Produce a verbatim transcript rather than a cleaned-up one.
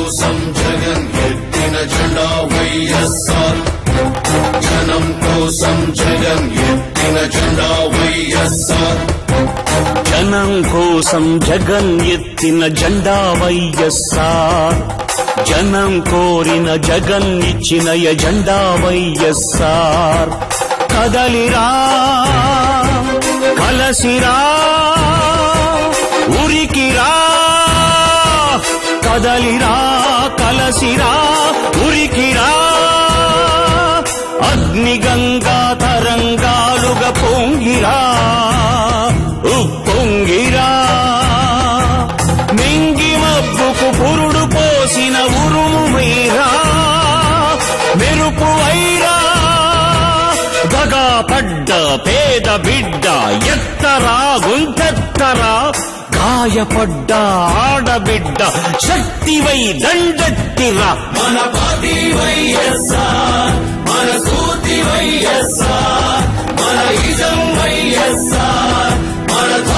కోసం జగన్ ఎత్తిన జెండా వైఎస్ఆర్ జనం కోసం జగన్ ఎత్తిన జెండా వైఎస్ఆర్ జనం కోసం జగన్ ఎత్తిన జెండా వైఎస్ఆర్ జనం కోరిన జగన్ ఇచ్చిన ఎజెండా వైఎస్ఆర్ కదలిరా కలసిరా ఉరికిరా కదలిరా కలసిరా ఉరికిరా అగ్నిగంగా తరంగాలుగా పొంగిరా ఉప్పొంగిరా మింగి మబ్బుకు పురుడు పోసిన ఉరుము వైరా మెరుపు వైరా దగా పడ్డ పేద బిడ్డ ఎత్తరా గుంతెత్తరా గాయపడ్డ ఆడబిడ్డ శక్తివై దండెత్తిరా మన పార్టీ వైఎస్ఆర్ మన స్ఫూర్తి వైఎస్ఆర్ మన ఇజం వైఎస్ఆర్ మన